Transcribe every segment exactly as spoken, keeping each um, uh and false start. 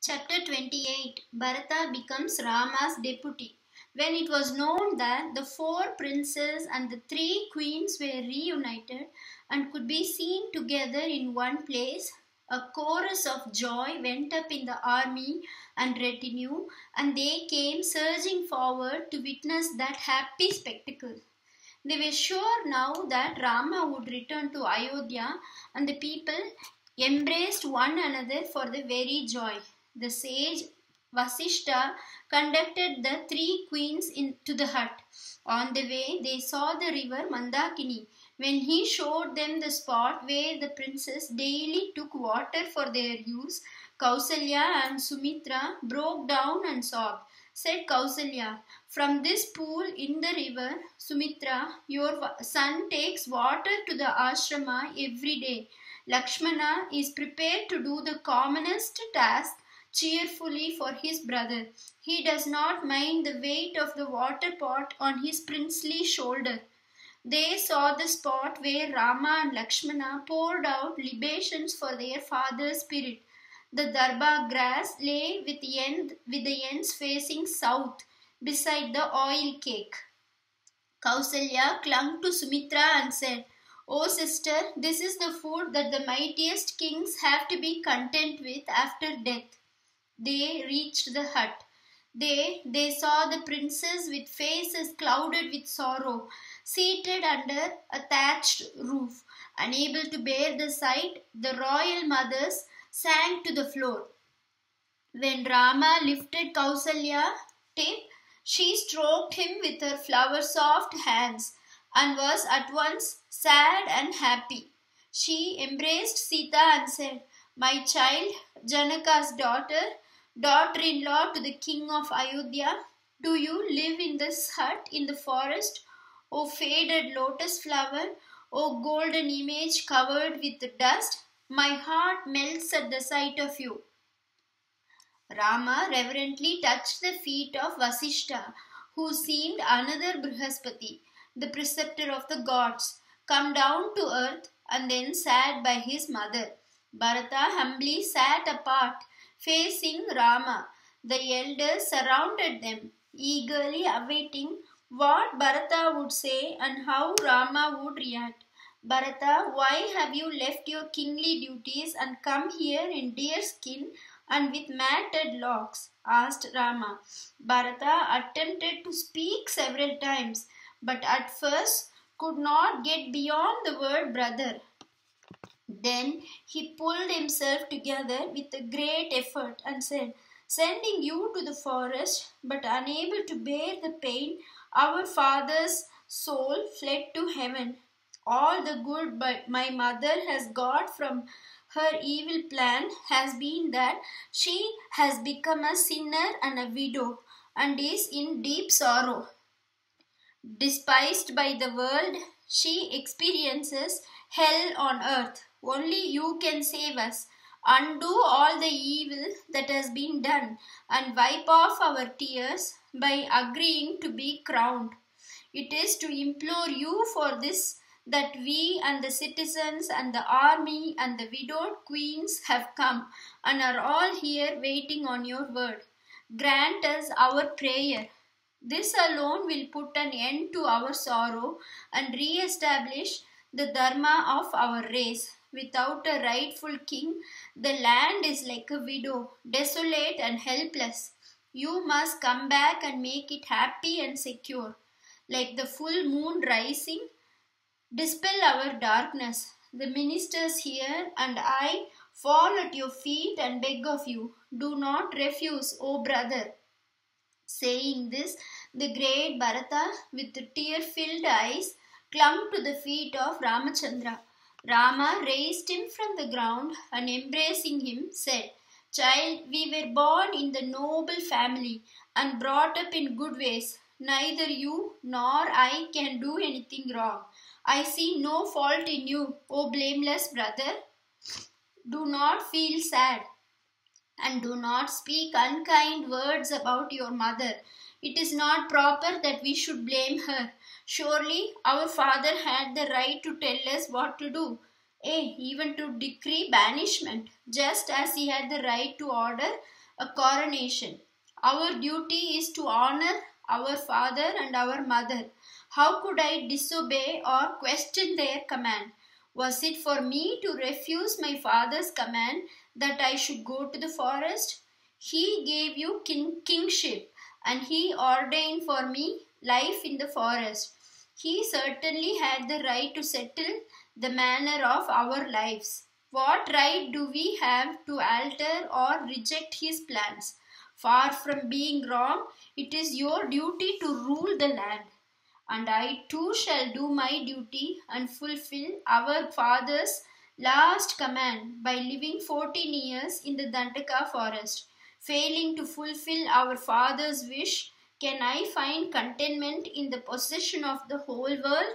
Chapter twenty-eight. Bharatha becomes Rama's deputy. When it was known that the four princes and the three queens were reunited and could be seen together in one place, a chorus of joy went up in the army and retinue, and they came surging forward to witness that happy spectacle. They were sure now that Rama would return to Ayodhya, and the people embraced one another for the very joy. The sage Vasishtha conducted the three queens into the hut. On the way, they saw the river Mandakini. When he showed them the spot where the princes daily took water for their use, Kausalya and Sumitra broke down and sobbed. Said Kausalya, "From this pool in the river, Sumitra, your son takes water to the ashrama every day. Lakshmana is prepared to do the commonest task cheerfully for his brother. He does not mind the weight of the water pot on his princely shoulder." They saw the spot where Rama and Lakshmana poured out libations for their father's spirit. The darba grass lay with, the end, with the ends facing south beside the oil cake. Kausalya clung to Sumitra and said, "O sister, this is the food that the mightiest kings have to be content with after death." They reached the hut. They, they saw the princes with faces clouded with sorrow, seated under a thatched roof. Unable to bear the sight, the royal mothers sank to the floor. When Rama lifted Kausalya's tip, she stroked him with her flower-soft hands and was at once sad and happy. She embraced Sita and said, "My child, Janaka's daughter, daughter-in-law to the king of Ayodhya, do you live in this hut in the forest? O faded lotus flower, O golden image covered with dust, my heart melts at the sight of you." Rama reverently touched the feet of Vasishtha, who seemed another Brihaspati, the preceptor of the gods, come down to earth and then sat by his mother. Bharatha humbly sat apart, facing Rama. The elders surrounded them, eagerly awaiting what Bharatha would say and how Rama would react. "Bharatha, why have you left your kingly duties and come here in deer skin and with matted locks?" asked Rama. Bharatha attempted to speak several times, but at first could not get beyond the word brother. Then he pulled himself together with a great effort and said, "Sending you to the forest, but unable to bear the pain, our father's soul fled to heaven. All the good my mother has got from her evil plan has been that she has become a sinner and a widow and is in deep sorrow. Despised by the world, she experiences hell on earth. Only you can save us. Undo all the evil that has been done and wipe off our tears by agreeing to be crowned. It is to implore you for this that we and the citizens and the army and the widowed queens have come and are all here waiting on your word. Grant us our prayer. This alone will put an end to our sorrow and re-establish the dharma of our race. Without a rightful king, the land is like a widow, desolate and helpless. You must come back and make it happy and secure. Like the full moon rising, dispel our darkness. The ministers here and I fall at your feet and beg of you, do not refuse, O brother." Saying this, the great Bharatha, with tear-filled eyes, clung to the feet of Ramachandra. Rama raised him from the ground and embracing him said, "Child, we were born in the noble family and brought up in good ways. Neither you nor I can do anything wrong. I see no fault in you, O blameless brother. Do not feel sad and do not speak unkind words about your mother. It is not proper that we should blame her. Surely our father had the right to tell us what to do, eh, even to decree banishment, just as he had the right to order a coronation. Our duty is to honor our father and our mother. How could I disobey or question their command? Was it for me to refuse my father's command that I should go to the forest? He gave you king- kingship, and he ordained for me life in the forest. He certainly had the right to settle the manner of our lives. What right do we have to alter or reject his plans? Far from being wrong, it is your duty to rule the land. And I too shall do my duty and fulfill our father's last command by living fourteen years in the Dandaka forest. Failing to fulfill our father's wish, can I find contentment in the possession of the whole world?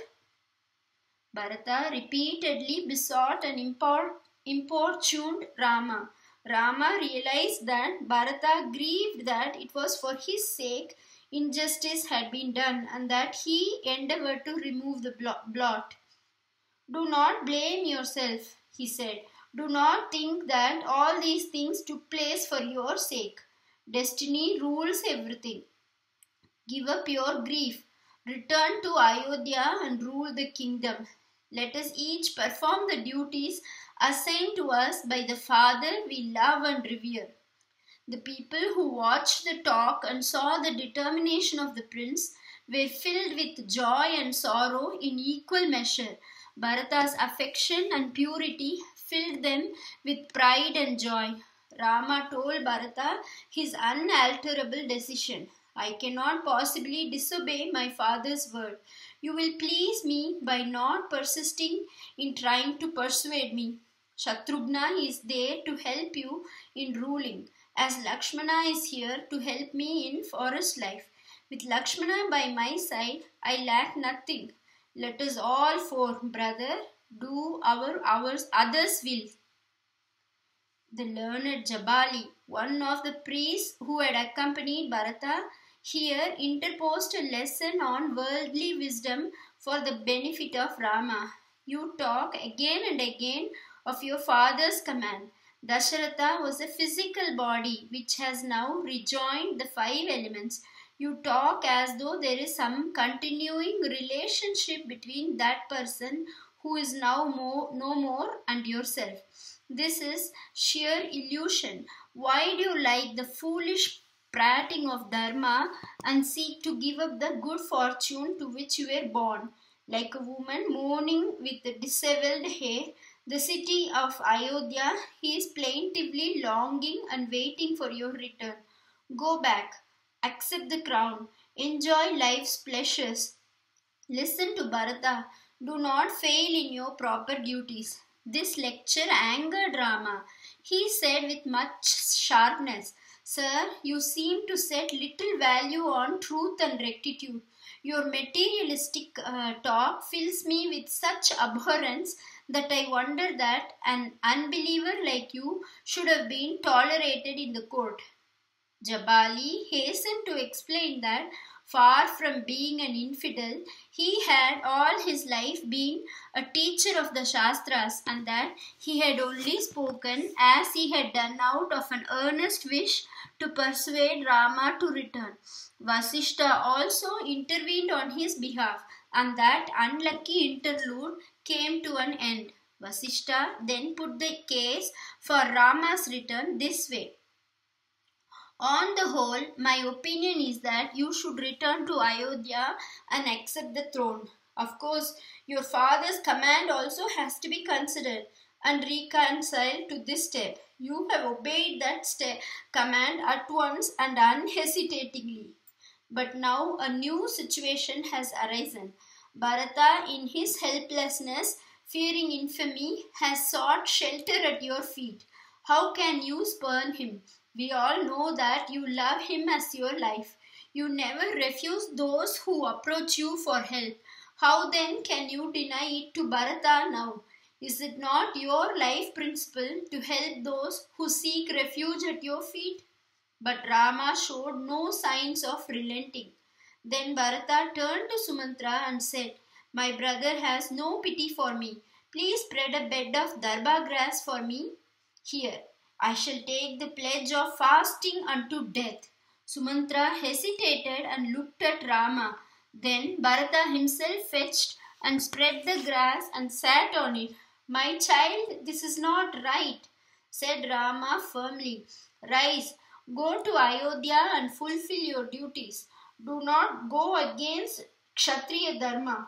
Bharatha repeatedly besought and import, importuned Rama. Rama realized that Bharatha grieved that it was for his sake injustice had been done and that he endeavored to remove the blot. Do not blame yourself, he said. Do not think that all these things took place for your sake. Destiny rules everything. Give up your grief. Return to Ayodhya and rule the kingdom. Let us each perform the duties assigned to us by the Father we love and revere. The people who watched the talk and saw the determination of the prince were filled with joy and sorrow in equal measure. Bharatha's affection and purity filled them with pride and joy. Rama told Bharatha his unalterable decision. I cannot possibly disobey my father's word. You will please me by not persisting in trying to persuade me. Shatrughna is there to help you in ruling, as Lakshmana is here to help me in forest life. With Lakshmana by my side, I lack nothing. Let us all four, brother, do our ours others' will. The learned Jabali, one of the priests who had accompanied Bharatha, here interposed a lesson on worldly wisdom for the benefit of Rama. You talk again and again of your father's command. Dasharatha was a physical body which has now rejoined the five elements. You talk as though there is some continuing relationship between that person who is now more, no more and yourself. This is sheer illusion. Why do you like the foolish prating of dharma and seek to give up the good fortune to which you were born? Like a woman mourning with the dishevelled hair, the city of Ayodhya, he is plaintively longing and waiting for your return. Go back, accept the crown, enjoy life's pleasures. Listen to Bharatha. Do not fail in your proper duties. This lecture angered Rama. He said with much sharpness, Sir, you seem to set little value on truth and rectitude. Your materialistic uh, talk fills me with such abhorrence that I wonder that an unbeliever like you should have been tolerated in the court. Jabali hastened to explain that far from being an infidel, he had all his life been a teacher of the Shastras and that he had only spoken as he had done out of an earnest wish to persuade Rama to return. Vasishtha also intervened on his behalf and that unlucky interlude came to an end. Vasishtha then put the case for Rama's return this way. On the whole, my opinion is that you should return to Ayodhya and accept the throne. Of course, your father's command also has to be considered and reconciled to this step. You have obeyed that step, command at once and unhesitatingly. But now a new situation has arisen. Bharatha, in his helplessness, fearing infamy, has sought shelter at your feet. How can you spurn him? We all know that you love him as your life. You never refuse those who approach you for help. How then can you deny it to Bharatha now? Is it not your life principle to help those who seek refuge at your feet? But Rama showed no signs of relenting. Then Bharatha turned to Sumantra and said, My brother has no pity for me. Please spread a bed of darba grass for me here. I shall take the pledge of fasting unto death. Sumantra hesitated and looked at Rama. Then Bharata himself fetched and spread the grass and sat on it. My child, this is not right, said Rama firmly. Rise, go to Ayodhya and fulfill your duties. Do not go against Kshatriya Dharma.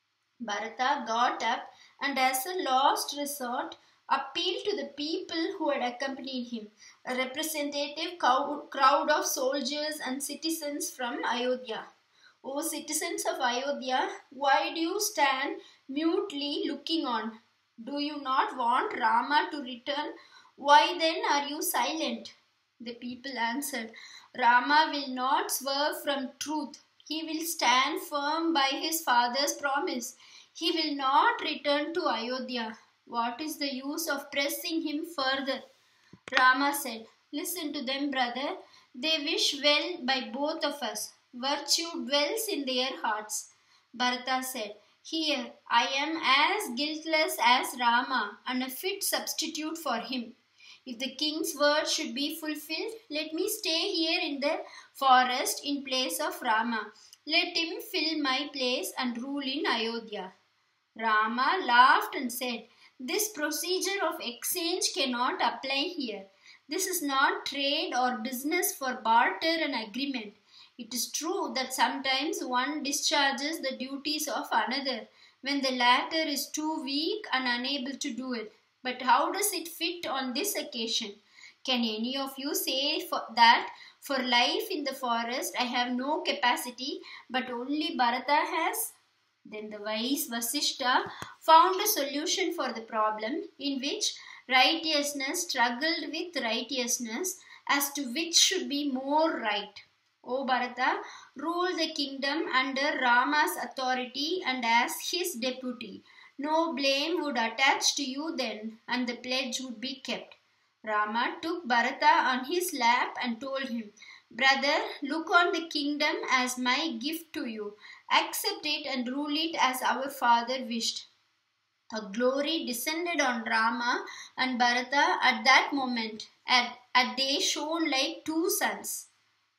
Bharata got up and as a last resort appealed to the people who had accompanied him, a representative crowd of soldiers and citizens from Ayodhya. O citizens of Ayodhya, why do you stand mutely looking on? Do you not want Rama to return? Why then are you silent? The people answered, Rama will not swerve from truth. He will stand firm by his father's promise. He will not return to Ayodhya. What is the use of pressing him further? Rama said, Listen to them, brother. They wish well by both of us. Virtue dwells in their hearts. Bharata said, Here, I am as guiltless as Rama and a fit substitute for him. If the king's word should be fulfilled, let me stay here in the forest in place of Rama. Let him fill my place and rule in Ayodhya. Rama laughed and said, This procedure of exchange cannot apply here. This is not trade or business for barter and agreement. It is true that sometimes one discharges the duties of another when the latter is too weak and unable to do it. But how does it fit on this occasion? Can any of you say for that for life in the forest I have no capacity, but only Bharata has? Then the wise Vasishtha found a solution for the problem in which righteousness struggled with righteousness as to which should be more right. O Bharata, rule the kingdom under Rama's authority and as his deputy. No blame would attach to you then, and the pledge would be kept. Rama took Bharata on his lap and told him, Brother, look on the kingdom as my gift to you. Accept it and rule it as our father wished. A glory descended on Rama and Bharata at that moment, and, and they shone like two suns.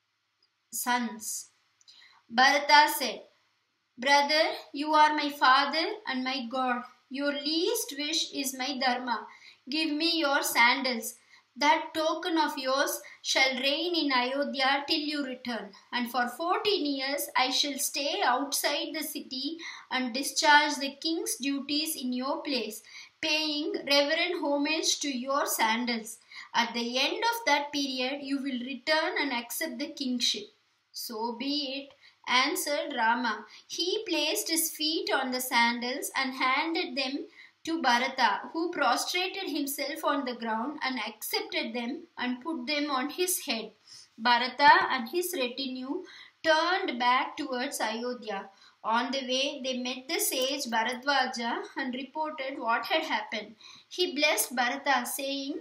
Sons. Bharata said, Brother, you are my father and my God. Your least wish is my dharma. Give me your sandals. That token of yours shall reign in Ayodhya till you return. And for fourteen years I shall stay outside the city and discharge the king's duties in your place, paying reverent homage to your sandals. At the end of that period you will return and accept the kingship. So be it, answered Rama. He placed his feet on the sandals and handed them to Bharata, who prostrated himself on the ground and accepted them and put them on his head. Bharata and his retinue turned back towards Ayodhya. On the way, they met the sage Bharadwaja and reported what had happened. He blessed Bharata, saying,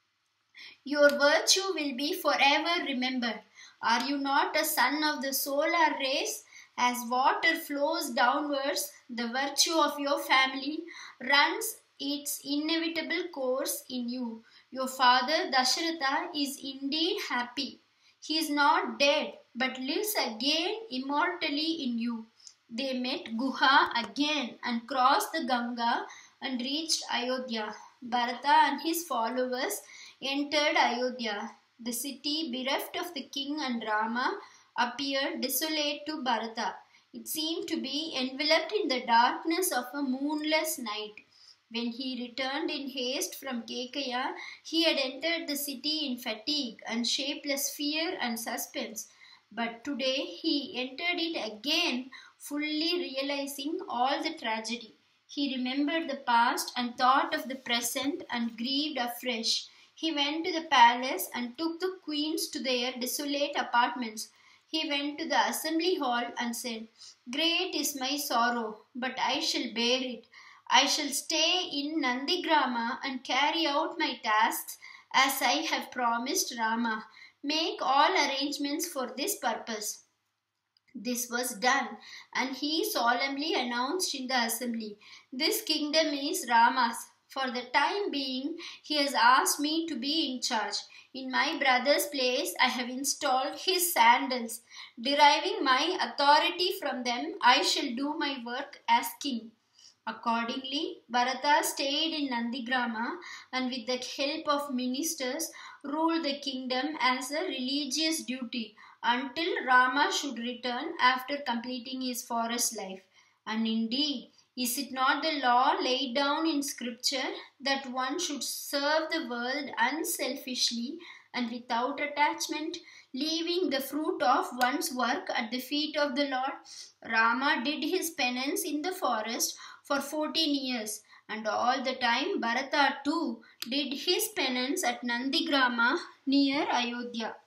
Your virtue will be forever remembered. Are you not a son of the solar race? As water flows downwards, the virtue of your family runs its inevitable course in you. Your father Dasharatha is indeed happy. He is not dead, but lives again immortally in you. They met Guha again and crossed the Ganga and reached Ayodhya. Bharata and his followers entered Ayodhya. The city, bereft of the king and Rama, appeared desolate to Bharata. It seemed to be enveloped in the darkness of a moonless night. When he returned in haste from Kekaya, he had entered the city in fatigue and shapeless fear and suspense. But today he entered it again, fully realizing all the tragedy. He remembered the past and thought of the present and grieved afresh. He went to the palace and took the queens to their desolate apartments. He went to the assembly hall and said, Great is my sorrow, but I shall bear it. I shall stay in Nandigrama and carry out my tasks as I have promised Rama. Make all arrangements for this purpose. This was done, and he solemnly announced in the assembly, This kingdom is Rama's. For the time being, he has asked me to be in charge. In my brother's place, I have installed his sandals. Deriving my authority from them, I shall do my work as king. Accordingly, Bharatha stayed in Nandigrama and with the help of ministers ruled the kingdom as a religious duty until Rama should return after completing his forest life. And indeed, is it not the law laid down in scripture that one should serve the world unselfishly and without attachment, leaving the fruit of one's work at the feet of the Lord? Rama did his penance in the forest for fourteen years, and all the time Bharata too did his penance at Nandigrama near Ayodhya.